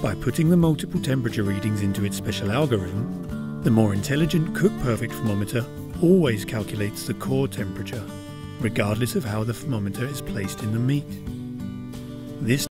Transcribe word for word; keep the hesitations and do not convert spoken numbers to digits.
By putting the multiple temperature readings into its special algorithm, the more intelligent Cook Perfect thermometer always calculates the core temperature, regardless of how the thermometer is placed in the meat. This